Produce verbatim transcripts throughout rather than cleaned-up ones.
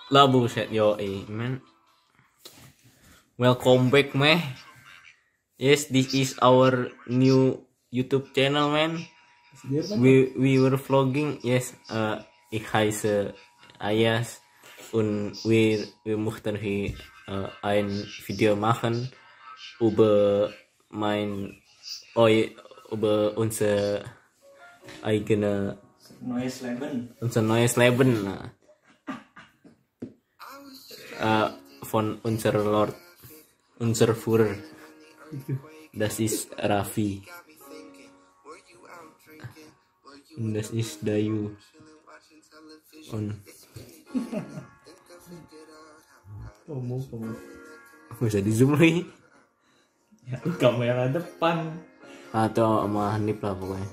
Lah buset yo eh man. Welcome back meh. Yes, this is our new YouTube channel man. We we were vlogging. Yes, uh, ik heiße Ayas und wir wir möchten hier uh, ein Video machen über mein oh, über unser eigene neues Leben. Unser neues Leben. Uh, von unser Lord, unser Führer. Das ist Raffi. Und das ist Dayu. Und Kamu, kamu. bisa di zoom lagi. Ya, kamera depan. Atau sama Hanif lah pokoknya.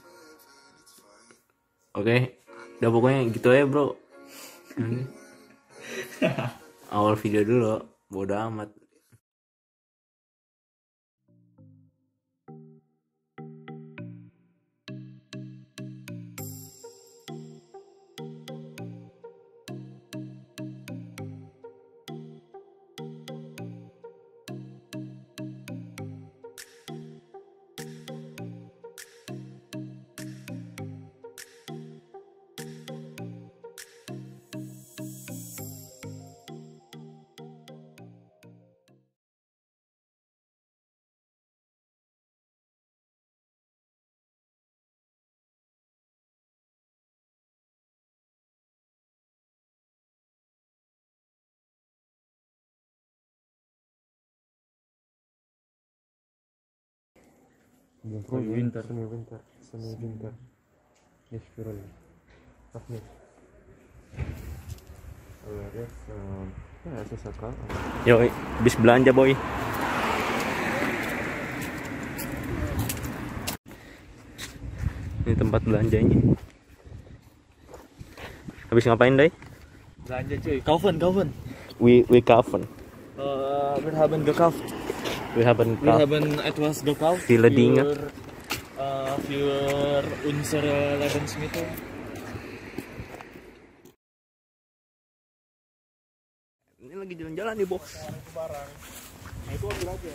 Oke, udah pokoknya gitu aja bro. Awal video dulu, bodo amat. Semi winter, semi winter, semi winter. Yes, viral. Apa? Yes, ya sesekal. Yo, habis belanja boy. Ini tempat belanjanya. Habis ngapain deh? Belanja cuy. Kaufen, kaufen. We we kaufen. Uh, wir haben gekauft. We haven't Wir haben etwas gekauft. Viele Dinge. Für, uh, für unsere Lebensmittel. Ini lagi jalan-jalan nih bos. Barang. Nah, itu ambil aja.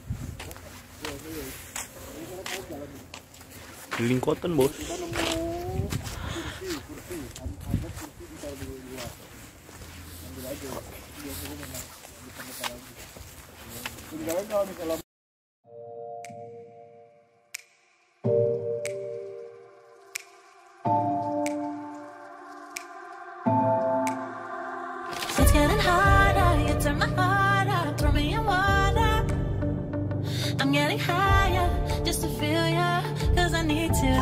Keliling Cotton bos. Kita nemu kursi, kursi. Ada kursi ditaruh di luar. Ambil aja. Biasanya memang ditempat lagi. Tinggalnya kalau misalnya It's getting harder, you turn my heart up, throw me in water. I'm getting higher, just to feel ya, cause I need to.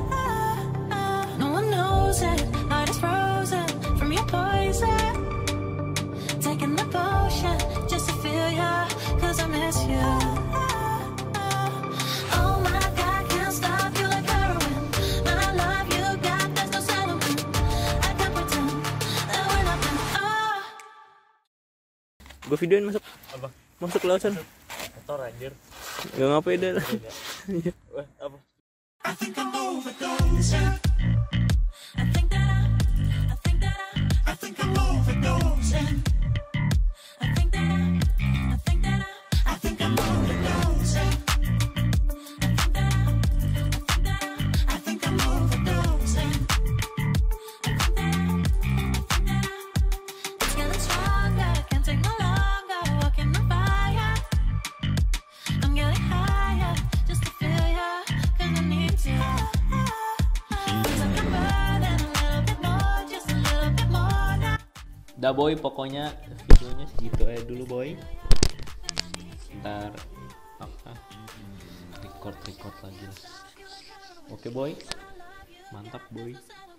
No one knows it, heart is frozen from your poison. Taking the potion, just to feel ya, cause I miss you. Oh my God, can't stop you like heroin. My love you got, there's no settlement. I can't pretend that we're nothing. Oh. Gue videoin masuk. apa? Masuk ke lausan. Motor anjir. Gak ngapain dah. Wah, apa? I think I'm overdosing. I think that I, I think that I, I think I'm overdosing. I think that I, I think that I, I think I'm overdosing. I think that I, I think that I, I think I'm overdosing. I think that I, I think that I, it's getting stronger, can't take no longer, walking the fire. I'm getting higher, just to feel ya, cause I need to. Cause I can burn a little bit more, just a little bit more now. Dah boy, pokoknya videonya segitu aja dulu boy. Ntar apa? Record record lagi. Oke boy, mantap boy.